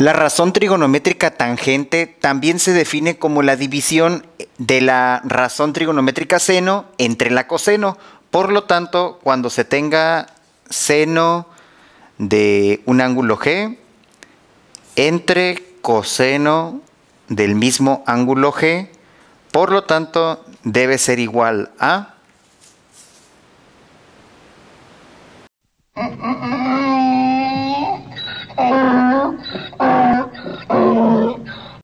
La razón trigonométrica tangente también se define como la división de la razón trigonométrica seno entre la coseno. Por lo tanto, cuando se tenga seno de un ángulo G entre coseno del mismo ángulo G, por lo tanto, debe ser igual a